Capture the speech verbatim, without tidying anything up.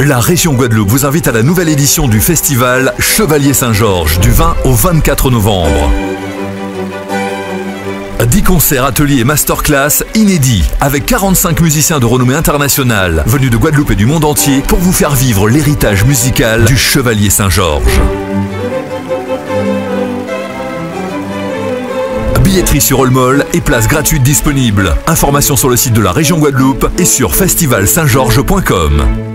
La région Guadeloupe vous invite à la nouvelle édition du festival Chevalier Saint-Georges du vingt au vingt-quatre novembre. dix concerts, ateliers et masterclass inédits avec quarante-cinq musiciens de renommée internationale venus de Guadeloupe et du monde entier pour vous faire vivre l'héritage musical du Chevalier Saint-Georges. Billetterie sur Olmol et places gratuites disponibles. Informations sur le site de la région Guadeloupe et sur festival saint georges point com.